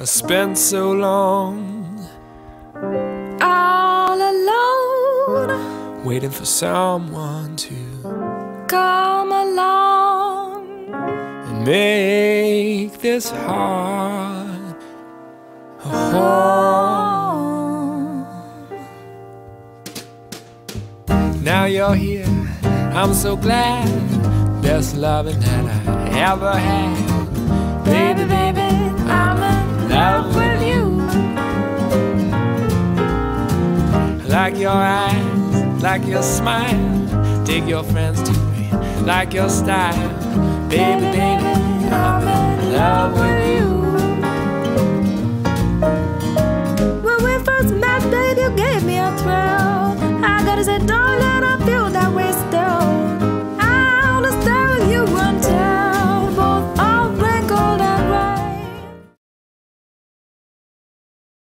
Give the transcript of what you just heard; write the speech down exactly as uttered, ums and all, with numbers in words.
I spent so long all alone, waiting for someone to come along and make this heart a home. Now you're here, I'm so glad. Best loving that I ever had. Baby, baby, I'm in love with you. Like your eyes, like your smile, take your friends to me, like your style. Baby, baby, I'm in love with you.